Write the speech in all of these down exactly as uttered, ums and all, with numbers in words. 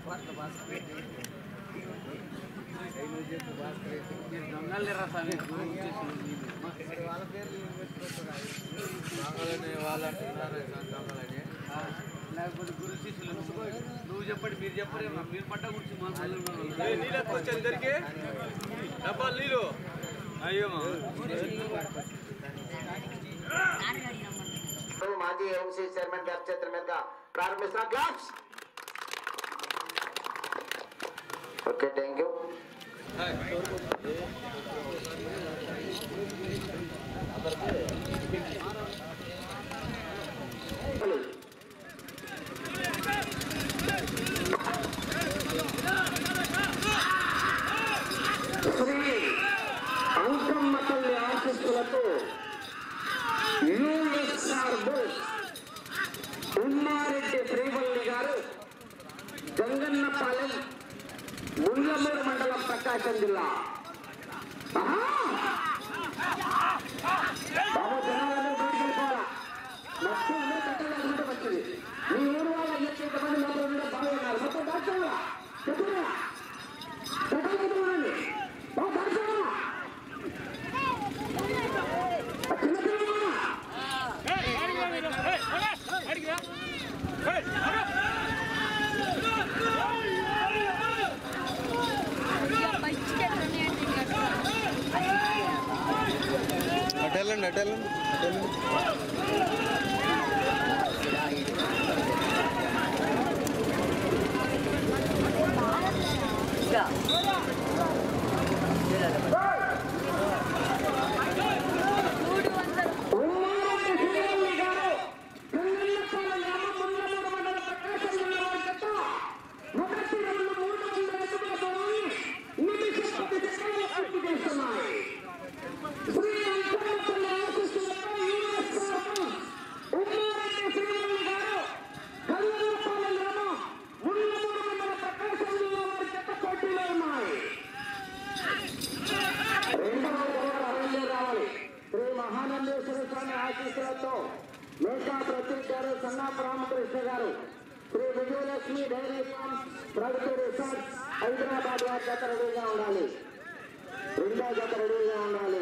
దొంగలు రసాన్ని వాళ్ళ పేర్లు దొంగలని వాళ్ళు అంటున్నారు దొంగలని లేకపోతే గురు శిష్యులు నువ్వు చెప్పండి మీరు చెప్పరే మీరు పట్ట గురించి మాట్లాడుతున్నారు డబ్బాలు నీళ్ళు అయ్యో మాజీ ఎంసీ చైర్మన్ గారి చేతుల మీదుగా ప్రారంభిస్తున్న claps. Okay, thank you. Shri Ankamma తల్లి ఆశీస్సులతో యూఎస్ఆర్ బోస్ ఉమ్మారెడ్డి శ్రీవల్లి గారు గంగన్నపాలెం ముండ్లమూరు మండలం ప్రకాశం జిల్లా. బాబు జనాలను బయటకెళ్ళిపోవాలా, నచ్చింది కట్టలేకుంటే మంచిది. మీ ఊరు వాళ్ళు ఎంతమంది లోపల ఉండే బాగున్నారు మొత్తం దాచుకోవాలా చెప్పరా కట్టలేకపోండి బాబు దాచుకోవాలా చిన్నపిల్లలు అటెళ్ళండి అటెళ్ళండి అటెళ్ళండి ఆశీస్సులతో మేకా ప్రతీక్ గారు, సన్నాపు రామకృష్ణ గారు, Shri Vijayalakshmi dairy farm Pragati resort Hyderabad వారి జత రెడీగా ఉండాలి. రెండో జత రెడీగా ఉండాలి.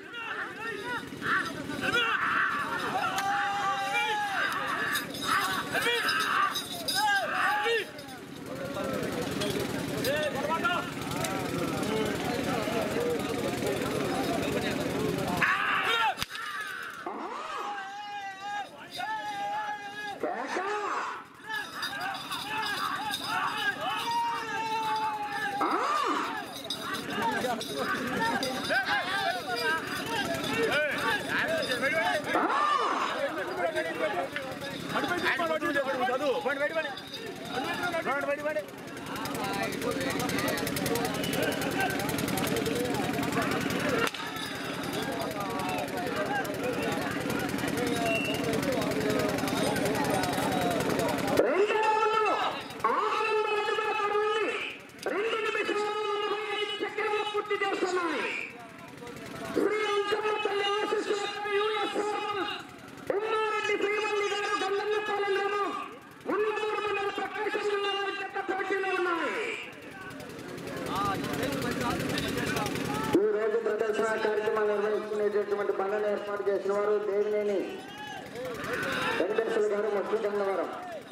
నిర్వహించుకునేటటువంటి బండను ఏర్పాటు చేసిన వారు దేవినేని వెంకటేశ్వర గారు, ముస్లింగన్నవరం.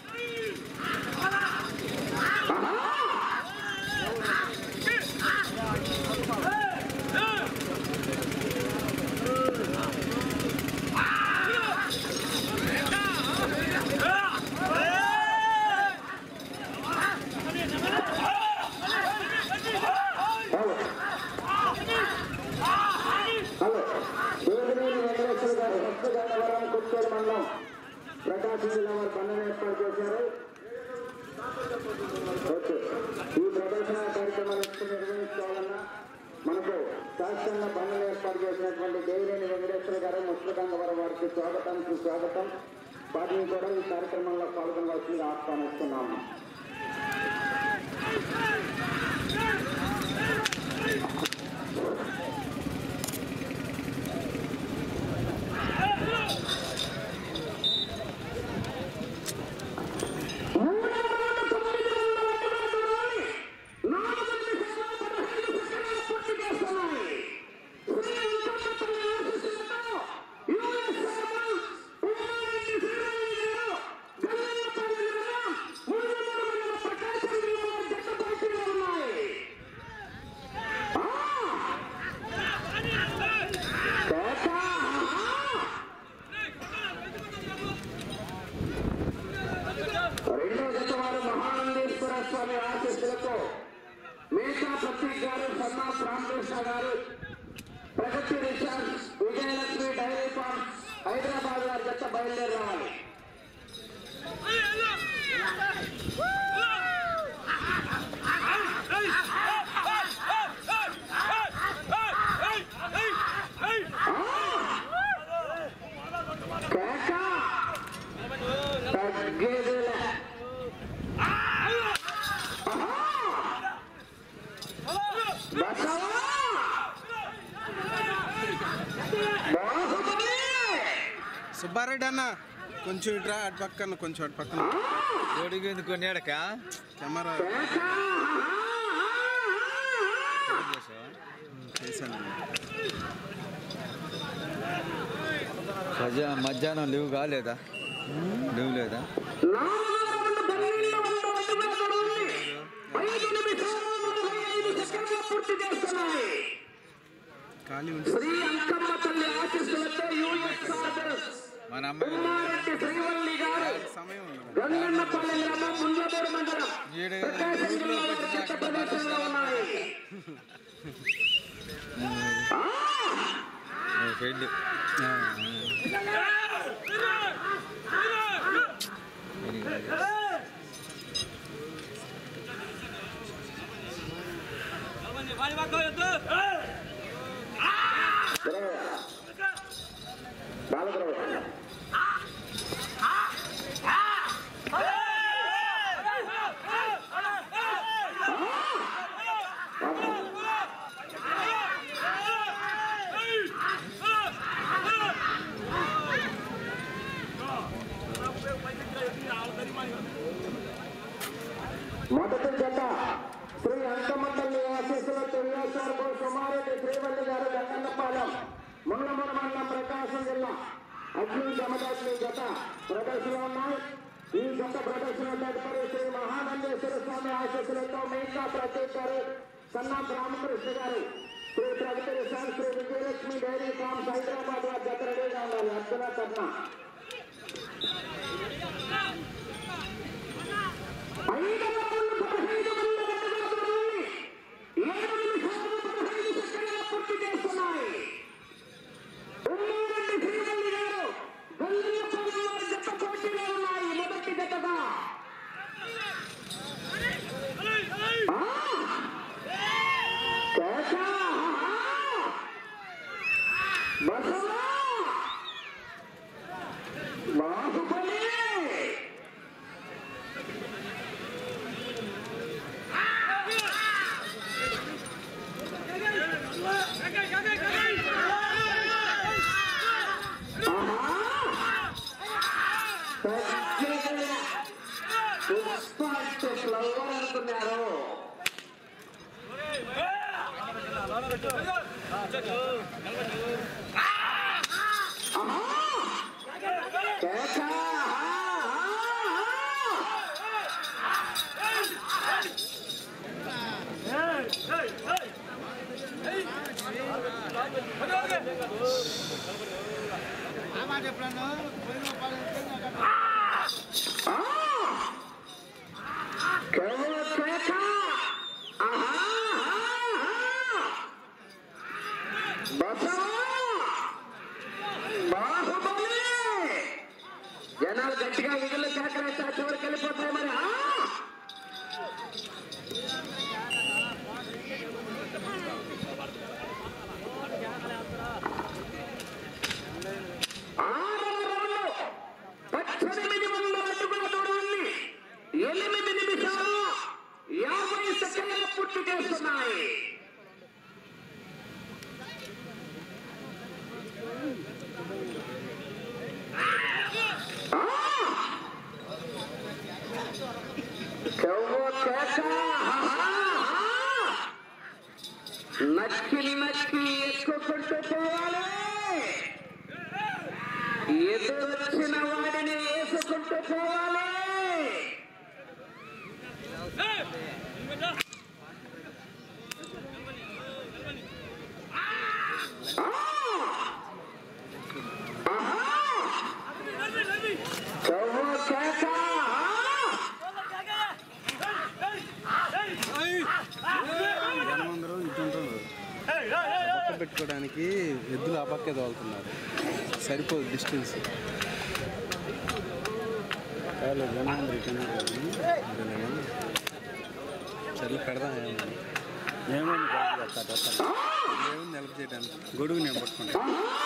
ప్రకాశం జిల్లా వారు బండను ఏర్పాటు చేశారు. ఈ ప్రదర్శన కార్యక్రమాలు నిర్వహించుకోవాలన్నా మనకు శాస్త్రంగా బండలు ఏర్పాటు చేసినటువంటి దేవినేని వెంకటేశ్వర గారు, ముస్లింగన్నవరం వారికి స్వాగతం సుస్వాగతం. వాటిని కూడా ఈ కార్యక్రమంలో పాల్గొనవలసిందిగా ఆహ్వానిస్తున్నాము. వారి జత బయలుదేరి రావాలి. సుబ్బారెడ్డి అన్న కొంచెం ఇట్రా అటు పక్కన కొంచెం అటు పక్కన ఓడిపోయింది కొన్నేడక కెమెరా చేశాను. మధ్యాహ్నం లీవ్ కాలేదా? లీవ్ లేదా? ఖాళీ శ్రీ అంకమ్మ తల్లి ఆశీస్సులతో మన అమ్మాయి శ్రీవల్లి గారు సమయం గంగన్నపల్లి గ్రామం ముండ్లమూరు మండలం ప్రకాశం జిల్లా వారి జత ప్రదర్శనలో ఉన్నాయి. ఫ్రెండ్ మొదటి జత శ్రీ అంకమ్మ తల్లి ఆశీస్సులతో సుమారెడ్డి శ్రీవల్లి గారు గంగన్నపాలెం ముండ్లమూరు మండలం ప్రకాశం జిల్లా అగ్ని జమదాట్ని జత ప్రదర్శన ఉన్నాయి. ఈ జత ప్రదర్శన తదుపరి శ్రీ మహానందేశ్వర స్వామి ఆశీస్సులతో మేకా ప్రత్యేక్ గారు, సన్నా రామకృష్ణ గారు, Shri Pragati resort, Shri Vijayalakshmi dairy farms Hyderabad వారి జత రెడీగా ఉండాలి. అర్చన కన్నా ఐదు వందల పదహైదు మంది ఏడు నిమిషాలు పదహైదు సెకండ్ల పూర్తి చేస్తున్నాయి. ఉమ్మూరెడ్డి శ్రీవల్లి గారు గంగన్నపల్లి వారి జత పోటీలో ఉన్నాయి. మొదటి జతగా బసవా బాహుబలి ఫ్లవర్ అనుకున్నారు. జనాలు గట్టిగా విధులు సేకరిస్తే చివరికి వెళ్ళిపోతాయి. మరి ఆరవ రౌండ్ పద్దెనిమిది వందల అడుగుల దూరాన్ని ఎనిమిది నిమిషాలు యాభై సెకండ్లు పూర్తి చేస్తున్నాయి. నక్కి నక్కి ఎక్కుకుంటూ పోవాలి. ఎదురొచ్చిన వాడిని వేసుకుంటూ పోవాలి. జనమందరూ ఇటుంటారు. పక్క పెట్టుకోవడానికి ఎద్దులు ఆ పక్కే తోలుతున్నారు. సరిపోదు డిస్టెన్స్. చల్లి పెడదాం ఏముంది ఏముంది హెల్ప్ చేయడానికి గొడుగు నేను పట్టుకుంటా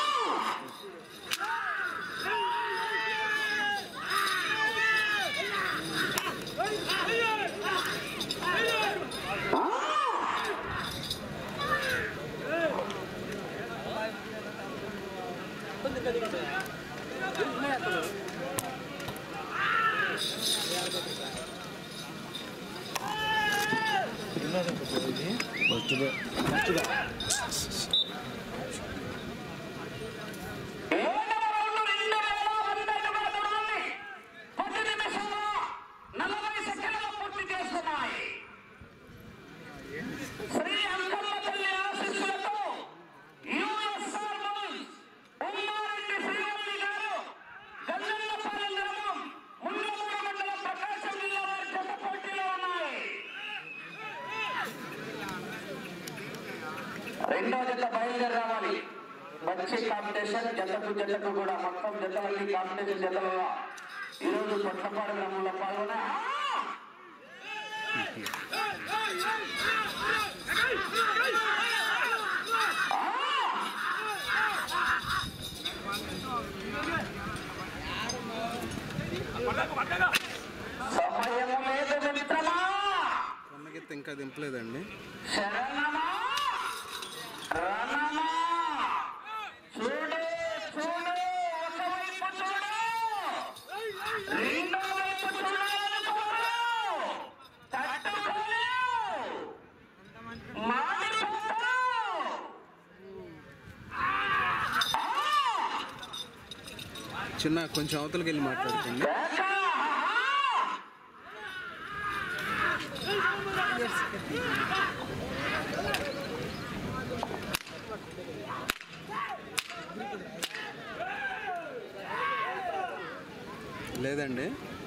మంచిగా మంచిగా రెండో జత బయలుదేరి రావాలి. మంచి కాంపిటీషన్ జతకు జతకు కూడా మొత్తం జతలన్నీ కాంపిటీషన్ జతలలో ఈరోజు కొత్తపాడు గ్రామంలో పాల్గొనే సమయము లేదు మిత్రమా. కొన్నగెత్త ఇంకా దింపలేదండి. శరణమా రణమా చూడు చూడు ఒకవైపు చూడు రెండో వైపు చూడాలనుకోరు తట్టుకోలేవు మాడిపోతావు. చిన్న కొంచెం అవతలకి వెళ్ళి మాట్లాడుతుంది. లేదండి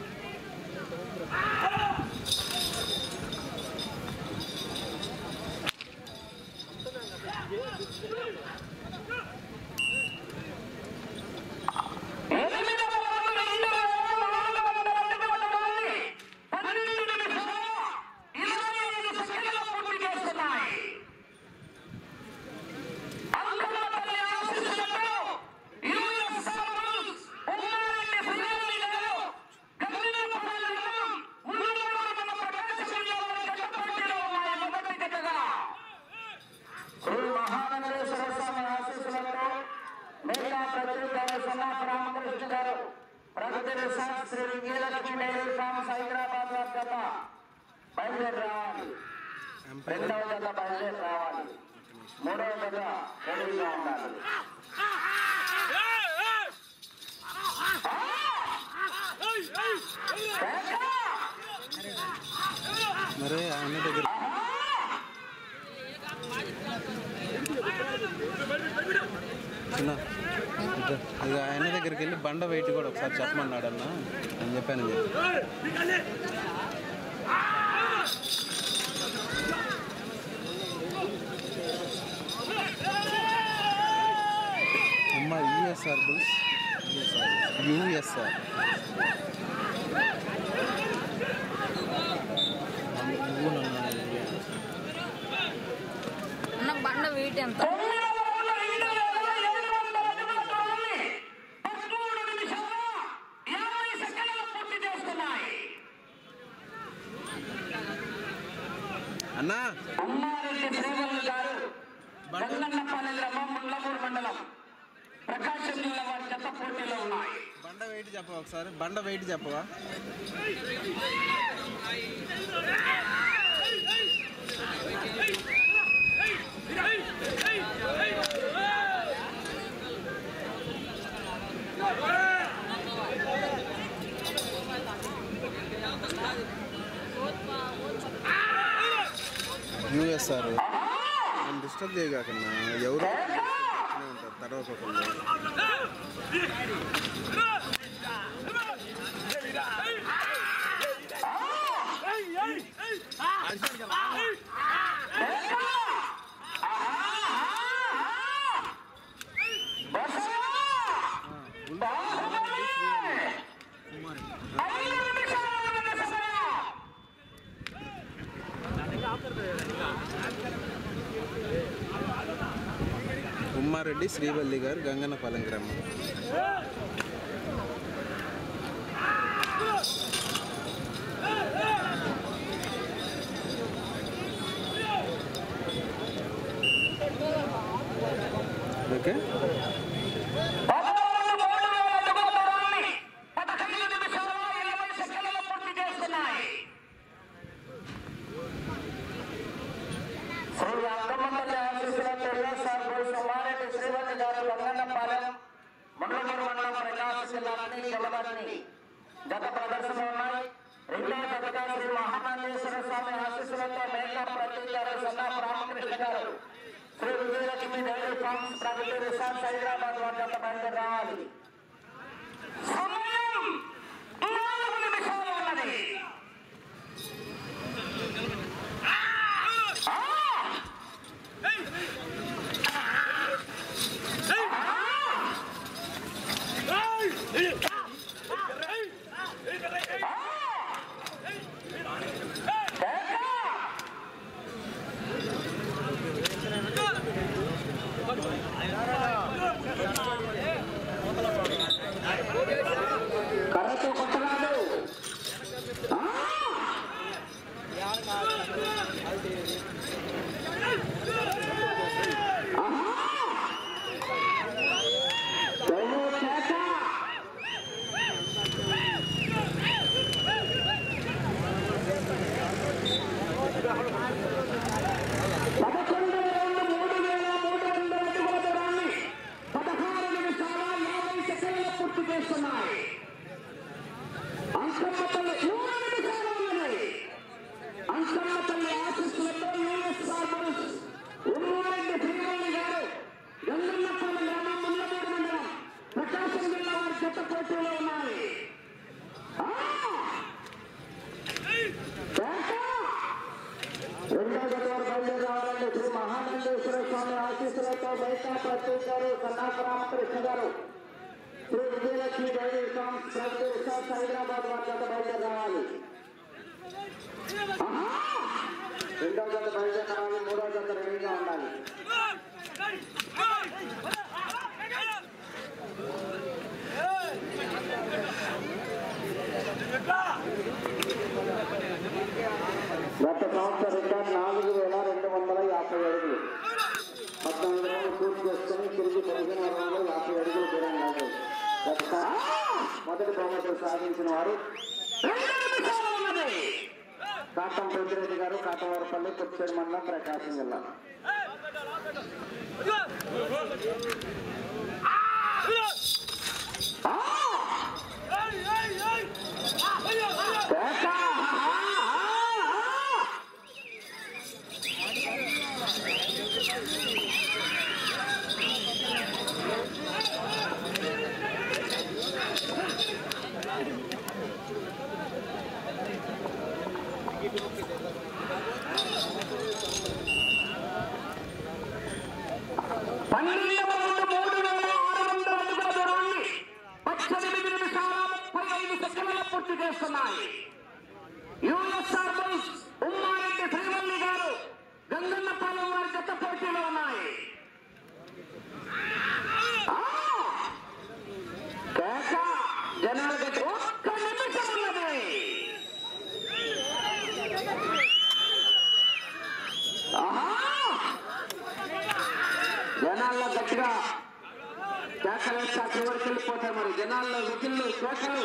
రామకృష్ణ గారు Pragati resorts Shri Vijayalakshmi dairy farms Hyderabad లో జత బయలుదేరి రావాలి. రెండవ జత బయలుదేరి రావాలి. మూడవ జత రెడీగా ఉండాలి. మరి ఆయన దగ్గర చిన్న ఇక ఆయన దగ్గరికి వెళ్ళి బండ వెయిట్ కూడా ఒకసారి చెప్పమన్నాడు అన్న అని చెప్పాను. అమ్మ యూఎస్ఆర్ బుల్స్ యూఎస్ఆర్ బండ వెయిట్ ఎంత? అన్నా అమ్మారెడ్డి శ్రీవల్లి గారు బండన్నపల్లి గ్రామం ముల్లమూరు మండలం ప్రకాశం జిల్లా వారి జత పోటీలో ఉన్నాయి. బండ వెయిట్ చెప్పవా ఒకసారి? బండ వెయిట్ చెప్పవా? యూఎస్ఆర్ నేను డిస్టర్బ్ చేయగాకన్నా ఎవరు ఉంటారు తర్వాత ఒకళ్ళు. కుమారి రెడ్డి శ్రీవల్లి గారు గంగన్నపాలెం గ్రామం. ఓకే గత ప్రదర్శనలు ఉన్నాయి. రెండో జతగా శ్రీ మహానందేశ్వర స్వామి ఆశీస్సులతో మేకా ప్రతీక్ గారు, సన్నా రామకృష్ణ గారు, Shri Vijayalakshmi dairy farms Pragati resorts Hyderabad వారి జత బయట రావాలి. సమయం నాలుగు నిమిషాలు ఉన్నది. కర్రతో కొట్టరాదు. పదకొండు వేల మూడు వేల మూడు వందల అడుగుల దూరాన్ని పదహారు నిమిషాల యాభై సెకండ్లు పూర్తి చేస్తున్నాయి. అంకమ్మ తల్లి మూడు నిమిషాలు ఉన్నది. అంకమ్మ తల్లి ఆశీస్సులతో యూఎస్ఆర్ బుల్స్ ఉమ్మారెడ్డి శ్రీవల్లి గారు గంగన్నపాలెం గ్రామం ముల్లమూరు మండలం ప్రకాశం జిల్లా వారి జత పోటీలో ఉన్నాయి. రెండో జత వారు బయలుదేరి రావాలండి. శ్రీ మహానందేశ్వర స్వామి ఆశీస్సులతో మేకా ప్రతీక్ గారు, సన్నా రామకృష్ణ గారు, Shri Vijayalakshmi dairy farms Pragati resorts Hyderabad వారి జత బయలుదేరి రావాలి. రెండో జత బయలుదేరి రావాలి. మూడో జత రెడీగా ఉండాలి. గత సంవత్సరం రికార్డ్ నాలుగు వేల రెండు వందల యాభై అడుగులు పద్నాలుగు రోజులు పూర్తి చేసుకుని తిరిగి పదిహేను వందల యాభై అడుగులు దూరం కాదు. గత మొదటి బహుమతులు సాధించిన వారు కాటం పెద్దిరెడ్డి గారు, కాటవరపల్లి, పుత్తూరు మండలం, ప్రకాశం జిల్లా. పన్నెండు మూడు వేల ఆరు వందల అడుగుల దూరాన్ని పద్దెనిమిది నిమిషాల ముప్పై ఐదు సెకండ్ల పూర్తి చేస్తున్నాయి. యూఎస్ఆర్ బుల్స్ ఉమ్మారెడ్డి శ్రీవల్లి గారు గంగన్నపాలెం వారి జత పోటీలో ఉన్నాయి. జనాల గట్టి ఒక్క నిమిషం ఉన్నది. జనాల్లో గట్టిగా కేకలేస్తా చివరికి వెళ్ళిపోతాయి. మరి జనాల్లో విధులు కేకలు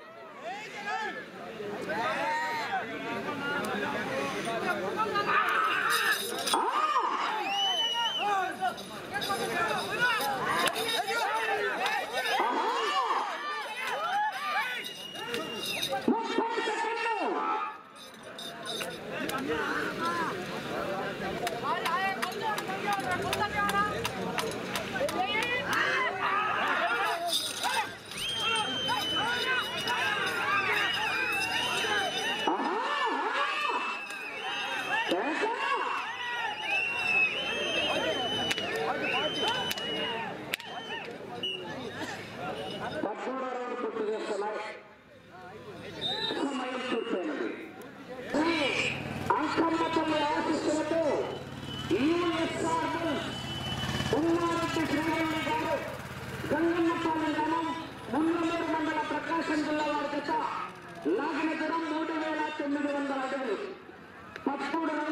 ముప్పై సెకండ్లు. ఉమ్మారెడ్డి శ్రీవల్లి మూడు వేల తొమ్మిది వందల అడుగులు పదమూడు